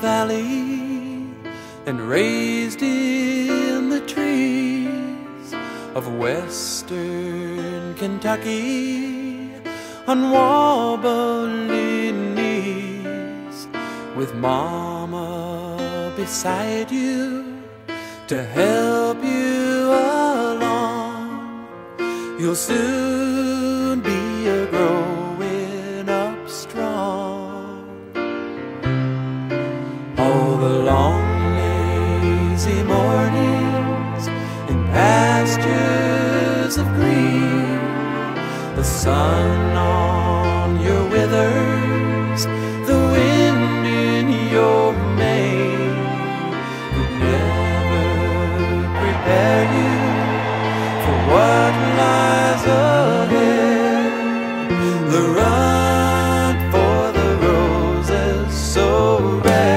valley and raised in the trees of western Kentucky on wobbly knees, with Mama beside you to help you along. You'll soon be a growing up strong. All the long lazy mornings in pastures of green, the sun on your withers, the wind in your mane, could never prepare you for what lies ahead. The run for the roses so red.